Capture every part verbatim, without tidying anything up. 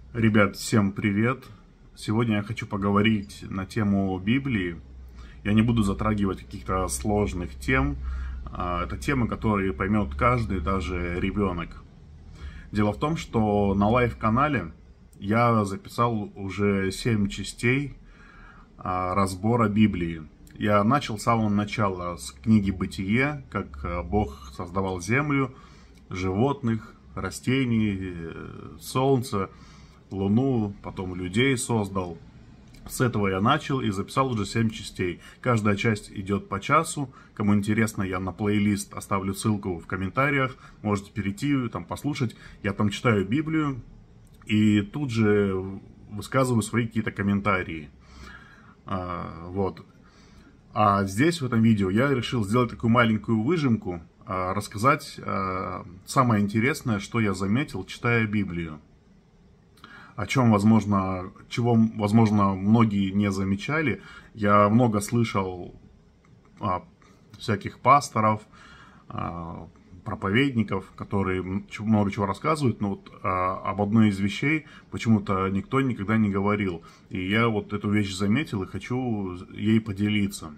Ребят, всем привет! Сегодня я хочу поговорить на тему Библии. Я не буду затрагивать каких-то сложных тем. Это темы, которые поймет каждый, даже ребенок. Дело в том, что на лайв-канале я записал уже семь частей разбора Библии. Я начал с самого начала, с книги «Бытие», как Бог создавал землю, животных, растений, солнце, Луну, потом людей создал. С этого я начал и записал уже семь частей. Каждая часть идет по часу. Кому интересно, я на плейлист оставлю ссылку в комментариях. Можете перейти, там послушать. Я там читаю Библию и тут же высказываю свои какие-то комментарии. А, вот. А здесь, в этом видео, я решил сделать такую маленькую выжимку, а, рассказать а, самое интересное, что я заметил, читая Библию. О чем, возможно, чего, возможно, многие не замечали. Я много слышал а, всяких пасторов, а, проповедников, которые много чего рассказывают, но вот а, об одной из вещей почему-то никто никогда не говорил. И я вот эту вещь заметил и хочу ей поделиться.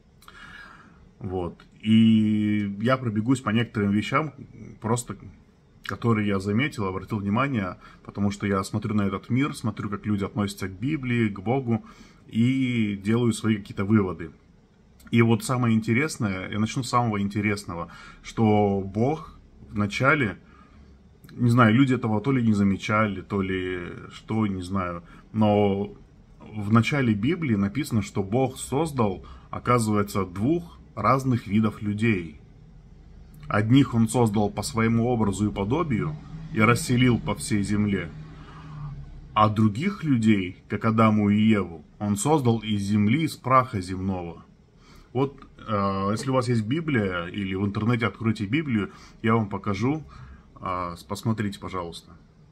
Вот. И я пробегусь по некоторым вещам, просто которые я заметил, обратил внимание, потому что я смотрю на этот мир, смотрю, как люди относятся к Библии, к Богу, и делаю свои какие-то выводы. И вот самое интересное, я начну с самого интересного, что Бог вначале, не знаю, люди этого то ли не замечали, то ли что, не знаю, но в начале Библии написано, что Бог создал, оказывается, двух разных видов людей. Одних он создал по своему образу и подобию и расселил по всей земле. А других людей, как Адаму и Еву, он создал из земли, из праха земного. Вот, э, если у вас есть Библия или в интернете откройте Библию, я вам покажу. Э, посмотрите, пожалуйста.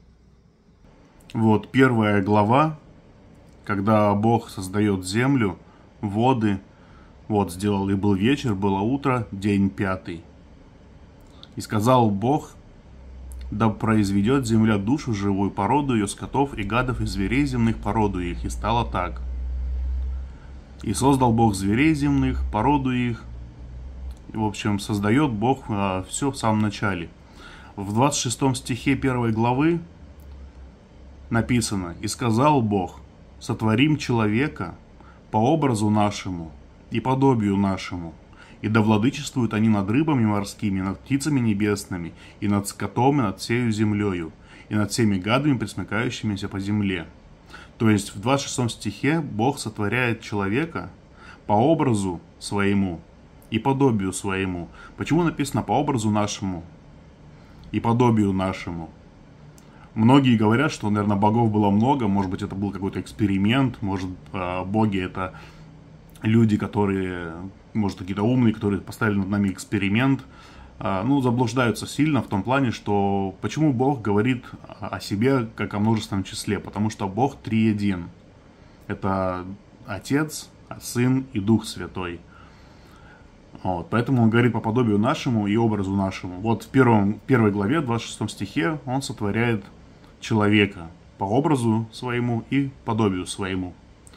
Вот первая глава, когда Бог создает землю, воды. Вот, сделал и был вечер, было утро, день пятый. И сказал Бог, да произведет земля душу живую, породу ее скотов и гадов, и зверей земных, породу их. И стало так. И создал Бог зверей земных, породу их. И, в общем, создает Бог а, все в самом начале. В двадцать шестом стихе первой главы написано: «И сказал Бог, сотворим человека по образу нашему и подобию нашему. И да владычествуют они над рыбами морскими, над птицами небесными, и над скотом, и над всею землею, и над всеми гадами, пресмыкающимися по земле». То есть в двадцать шестом стихе Бог сотворяет человека по образу своему и подобию своему. Почему написано по образу нашему и подобию нашему? Многие говорят, что, наверное, богов было много, может быть, это был какой-то эксперимент, может, боги это люди, которые, может, какие-то умные, которые поставили над нами эксперимент, ну, заблуждаются сильно в том плане, что почему Бог говорит о себе как о множественном числе? Потому что Бог триедин. Это Отец, Сын и Дух Святой. Вот, поэтому Он говорит по подобию нашему и образу нашему. Вот в первом, первой главе, двадцать шестом стихе, Он сотворяет человека по образу своему и подобию своему.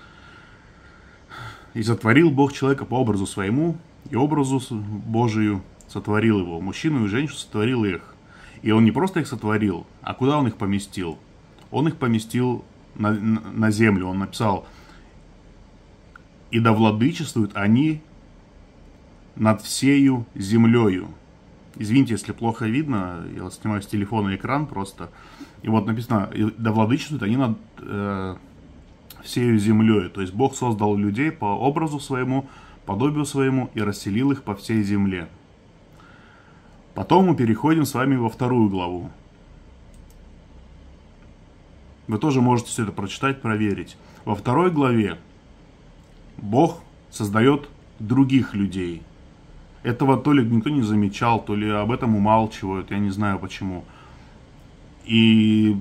«И сотворил Бог человека по образу своему, и образу Божию сотворил его. Мужчину и женщину сотворил их». И он не просто их сотворил, а куда он их поместил? Он их поместил на, на, на землю. Он написал: «И да владычествуют они над всею землею». Извините, если плохо видно, я снимаю с телефона экран просто. И вот написано: «И да владычествуют они над э, всею землей». То есть Бог создал людей по образу своему, подобию своему и расселил их по всей земле. Потом мы переходим с вами во вторую главу. Вы тоже можете все это прочитать, проверить. Во второй главе Бог создает других людей. Этого то ли никто не замечал, то ли об этом умалчивают, я не знаю почему. И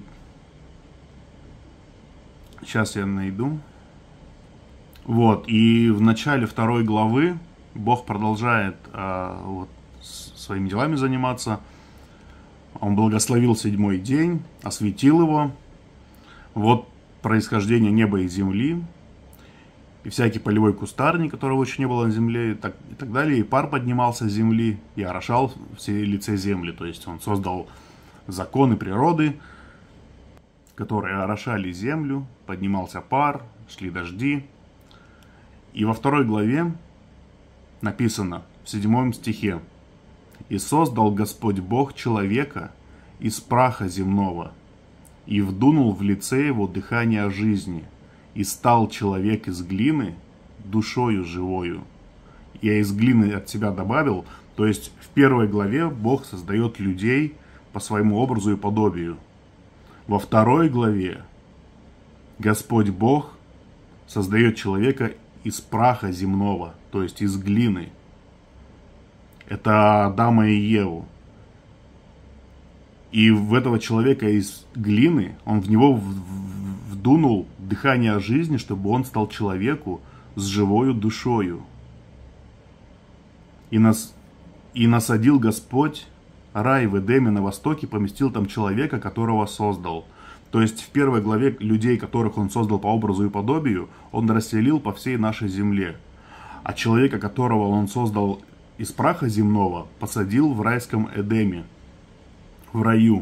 сейчас я найду. Вот, и в начале второй главы Бог продолжает а, вот, своими делами заниматься. Он благословил седьмой день, осветил его, Вот происхождение неба и земли, и всякий полевой кустарник, которого еще не было на земле, и так, и так далее. И пар поднимался с земли и орошал все лице земли. То есть он создал законы природы, которые орошали землю, поднимался пар, шли дожди. И во второй главе написано в седьмом стихе: «И создал Господь Бог человека из праха земного, и вдунул в лице его дыхание жизни, и стал человек из глины душою живою». Я из глины от себя добавил, то есть в первой главе Бог создает людей по своему образу и подобию. Во второй главе Господь Бог создает человека из праха земного, то есть из глины. Это Адама и Еву. И в этого человека из глины, он в него вдунул дыхание жизни, чтобы он стал человеку с живою душою. И, нас, и насадил Господь рай в Эдеме на востоке, поместил там человека, которого создал. То есть в первой главе людей, которых он создал по образу и подобию, он расселил по всей нашей земле. А человека, которого он создал из праха земного, посадил в райском Эдеме, в раю,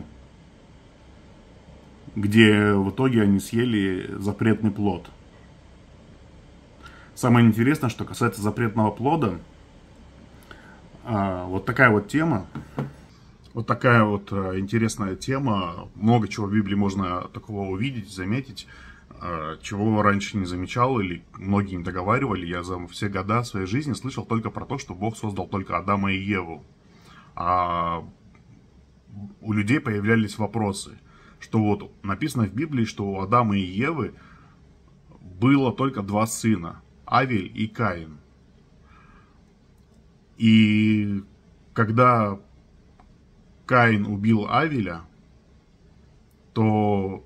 где в итоге они съели запретный плод. Самое интересное, что касается запретного плода, вот такая вот тема, вот такая вот интересная тема, много чего в Библии можно такого увидеть, заметить, чего раньше не замечал или многие не договаривали. Я за все года своей жизни слышал только про то, что Бог создал только Адама и Еву. А у людей появлялись вопросы, что вот написано в Библии, что у Адама и Евы было только два сына, Авель и Каин. И когда Каин убил Авеля, то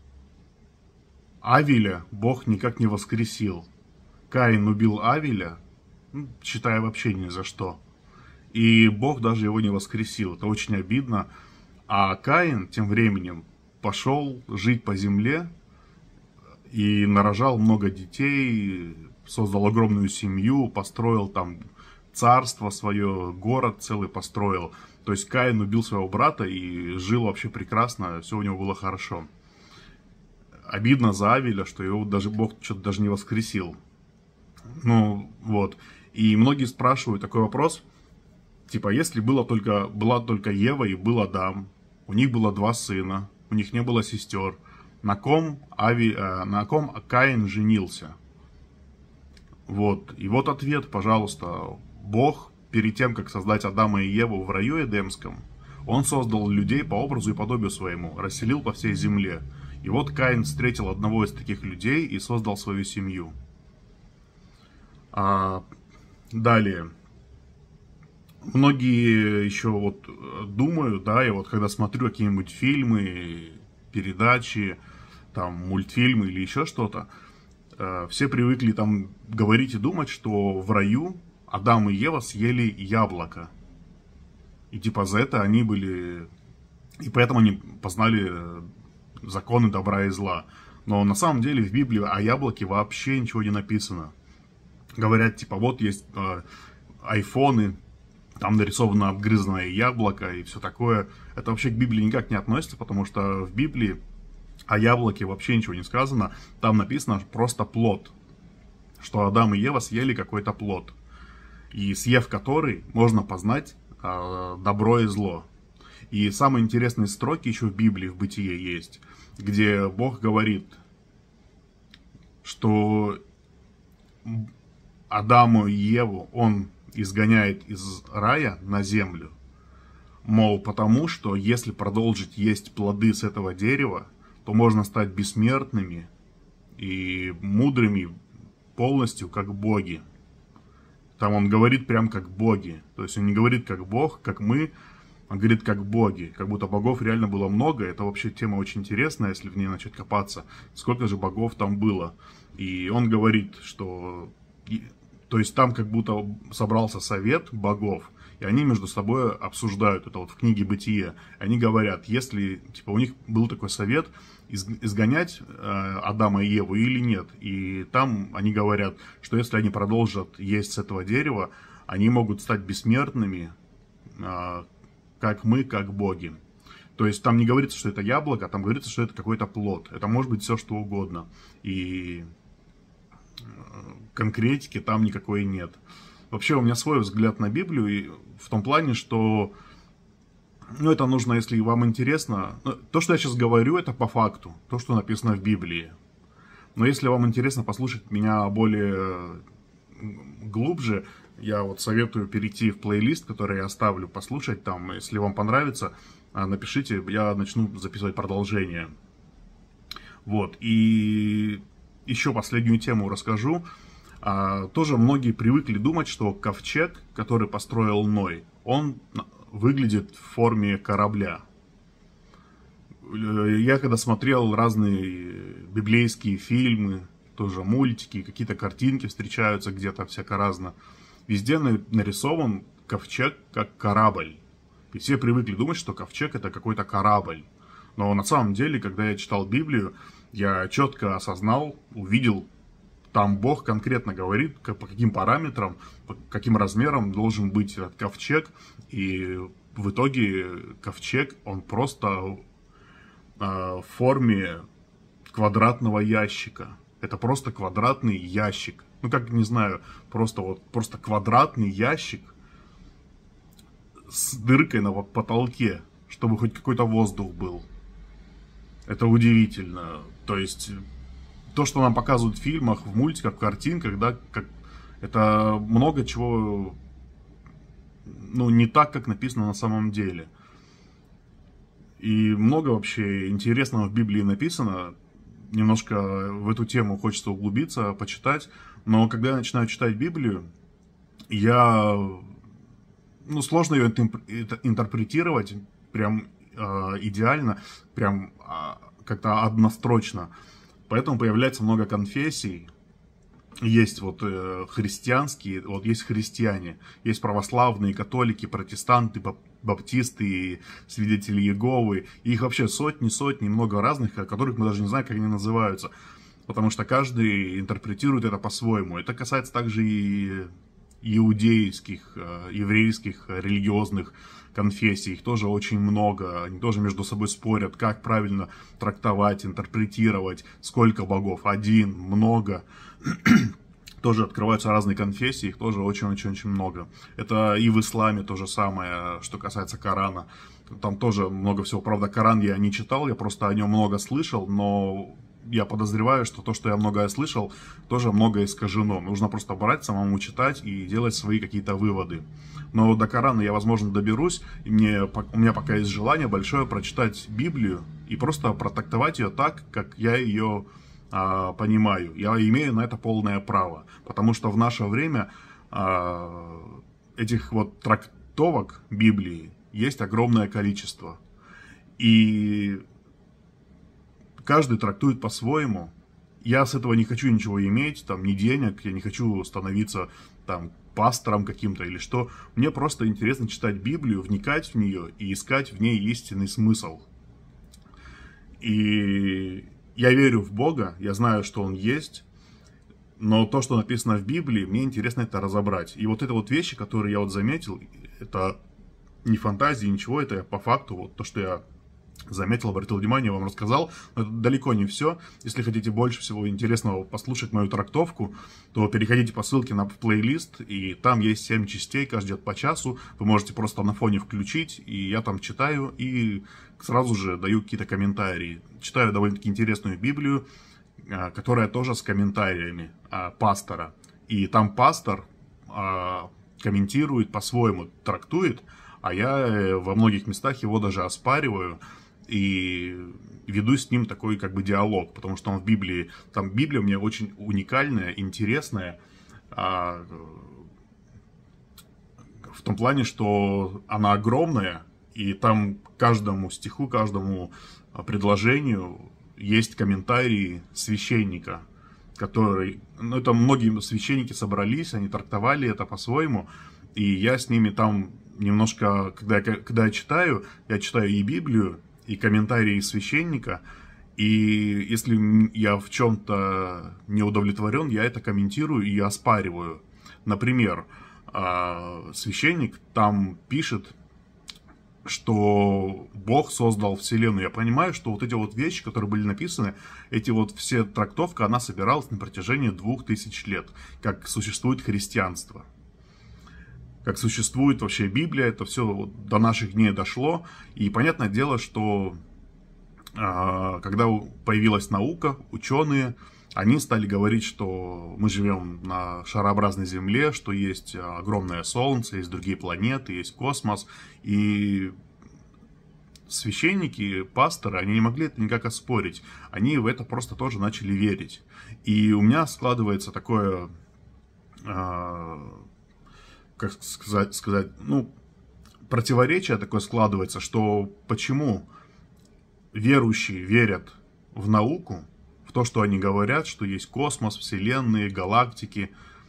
Авеля Бог никак не воскресил. Каин убил Авеля, считая вообще ни за что. И Бог даже его не воскресил. Это очень обидно. А Каин тем временем пошел жить по земле и нарожал много детей, создал огромную семью, построил там царство свое, город целый построил. То есть Каин убил своего брата и жил вообще прекрасно, все у него было хорошо. Обидно за Авеля, что его даже Бог что-то даже не воскресил. Ну вот. И многие спрашивают такой вопрос. Типа, если было только, была только Ева и был Адам, у них было два сына, у них не было сестер, на ком, Ави, э, на ком Каин женился? Вот. И вот ответ, пожалуйста. Бог, перед тем, как создать Адама и Еву в раю Эдемском, он создал людей по образу и подобию своему, расселил по всей земле. И вот Каин встретил одного из таких людей и создал свою семью. А, далее. Многие еще вот думают, да, я вот когда смотрю какие-нибудь фильмы, передачи, там, мультфильмы или еще что-то, э, все привыкли там говорить и думать, что в раю Адам и Ева съели яблоко. И типа за это они были... И поэтому они познали законы добра и зла. Но на самом деле в Библии о яблоке вообще ничего не написано. Говорят, типа, вот есть э, айфоны, там нарисовано обгрызанное яблоко и все такое. Это вообще к Библии никак не относится, потому что в Библии о яблоке вообще ничего не сказано. Там написано просто плод, что Адам и Ева съели какой-то плод. И съев который, можно познать э, добро и зло. И самые интересные строки еще в Библии, в Бытие есть, где Бог говорит, что Адаму и Еву он изгоняет из рая на землю. Мол, потому что если продолжить есть плоды с этого дерева, то можно стать бессмертными и мудрыми полностью, как боги. Там он говорит прям как боги. То есть он не говорит как Бог, как мы, он говорит как боги. Как будто богов реально было много. Это вообще тема очень интересная, если в ней начать копаться. Сколько же богов там было. И он говорит, что... То есть там как будто собрался совет богов, и они между собой обсуждают это вот в книге «Бытие». Они говорят, если, типа, у них был такой совет, изгонять э, Адама и Еву или нет. И там они говорят, что если они продолжат есть с этого дерева, они могут стать бессмертными, э, как мы, как боги. То есть там не говорится, что это яблоко, там говорится, что это какой-то плод. Это может быть все, что угодно. И конкретики там никакой нет. Вообще у меня свой взгляд на Библию, и в том плане, что ну, это нужно, если вам интересно. То, что я сейчас говорю, это по факту, то, что написано в Библии. Но если вам интересно послушать меня более глубже, я вот советую перейти в плейлист, который я оставлю, послушать там. Если вам понравится, напишите, я начну записывать продолжение. Вот, и еще последнюю тему расскажу. А, тоже многие привыкли думать, что ковчег, который построил Ной, он выглядит в форме корабля. Я когда смотрел разные библейские фильмы, тоже мультики, какие-то картинки встречаются где-то всяко разно, везде нарисован ковчег как корабль. И все привыкли думать, что ковчег это какой-то корабль. Но на самом деле, когда я читал Библию, я четко осознал, увидел, там Бог конкретно говорит, по каким параметрам, по каким размерам должен быть этот ковчег. И в итоге ковчег, он просто э, в форме квадратного ящика. Это просто квадратный ящик. Ну, как, не знаю, просто вот просто квадратный ящик с дыркой на потолке, чтобы хоть какой-то воздух был. Это удивительно. То есть, то, что нам показывают в фильмах, в мультиках, в картинках, да, как, это много чего, ну, не так, как написано на самом деле. И много вообще интересного в Библии написано. Немножко в эту тему хочется углубиться, почитать. Но когда я начинаю читать Библию, я... Ну, сложно ее интерпретировать прям э, идеально, прям э, как-то однострочно. Поэтому появляется много конфессий. Есть вот э, христианские, вот есть христиане, есть православные, католики, протестанты, баптисты, свидетели Иеговы. Их вообще сотни, сотни, много разных, о которых мы даже не знаем, как они называются. Потому что каждый интерпретирует это по-своему. Это касается также и иудейских, еврейских религиозных конфессий. Их тоже очень много. Они тоже между собой спорят, как правильно трактовать, интерпретировать, сколько богов, один, много. Тоже открываются разные конфессии, их тоже очень-очень-очень много. Это и в исламе то же самое, что касается Корана. Там тоже много всего. Правда, Коран я не читал, я просто о нем много слышал, но я подозреваю, что то, что я многое слышал, тоже многое искажено. Нужно просто брать, самому читать и делать свои какие-то выводы. Но до Корана я, возможно, доберусь. И мне, у меня пока есть желание большое прочитать Библию и просто протактовать ее так, как я ее а, понимаю. Я имею на это полное право. Потому что в наше время а, этих вот трактовок Библии есть огромное количество. И каждый трактует по-своему. Я с этого не хочу ничего иметь, там, ни денег, я не хочу становиться там пастором каким-то или что. Мне просто интересно читать Библию, вникать в нее и искать в ней истинный смысл. И я верю в Бога, я знаю, что Он есть, но то, что написано в Библии, мне интересно это разобрать. И вот это вот вещи, которые я вот заметил, это не фантазии, ничего, это по факту, вот то, что я заметил, обратил внимание, вам рассказал. Но это далеко не все. Если хотите больше всего интересного послушать мою трактовку, то переходите по ссылке на плейлист, и там есть семь частей, каждый идет по часу. Вы можете просто на фоне включить, и я там читаю, и сразу же даю какие-то комментарии. Читаю довольно-таки интересную Библию, которая тоже с комментариями пастора. И там пастор комментирует по-своему, трактует, а я во многих местах его даже оспариваю и веду с ним такой как бы диалог, потому что он в Библии, там Библия у меня очень уникальная, интересная, а, в том плане, что она огромная, и там каждому стиху, каждому предложению есть комментарии священника, который, ну это многие священники собрались, они трактовали это по-своему, и я с ними там немножко, когда я, когда я читаю, я читаю и Библию, и комментарии священника, и если я в чем-то не удовлетворен, я это комментирую и оспариваю. Например, священник там пишет, что Бог создал Вселенную. Я понимаю, что вот эти вот вещи, которые были написаны, эти вот все трактовка, она собиралась на протяжении двух тысяч лет, как существует христианство. Как существует вообще Библия, это все вот до наших дней дошло. И понятное дело, что э, когда появилась наука, ученые, они стали говорить, что мы живем на шарообразной Земле, что есть огромное Солнце, есть другие планеты, есть космос. И священники, пасторы, они не могли это никак оспорить. Они в это просто тоже начали верить. И у меня складывается такое, э, как сказать, сказать, ну, противоречие такое складывается, что почему верующие верят в науку, то, что они говорят, что есть космос, вселенные, галактики,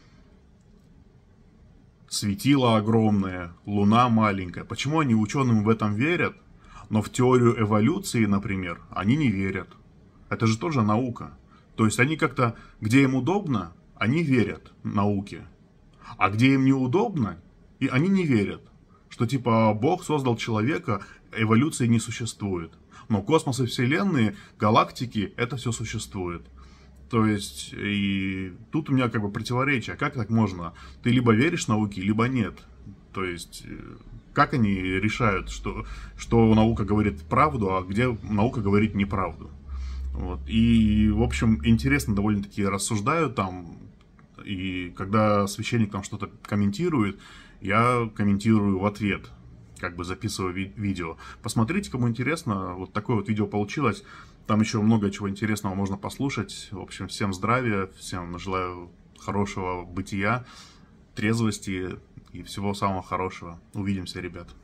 светило огромное, луна маленькая. Почему они ученым в этом верят, но в теорию эволюции, например, они не верят? Это же тоже наука. То есть они как-то, где им удобно, они верят науке. А где им неудобно, и они не верят. Что типа Бог создал человека, эволюции не существует. Но космос и вселенные, галактики, это все существует. То есть, и тут у меня как бы противоречие. Как так можно? Ты либо веришь науке, либо нет. То есть, как они решают, что, что наука говорит правду, а где наука говорит неправду? Вот. И, в общем, интересно довольно-таки рассуждают там. И когда священник там что-то комментирует, я комментирую в ответ. Как бы записываю ви видео. Посмотрите, кому интересно. Вот такое вот видео получилось. Там еще много чего интересного можно послушать. В общем, всем здравия, всем желаю хорошего бытия, трезвости и всего самого хорошего. Увидимся, ребят.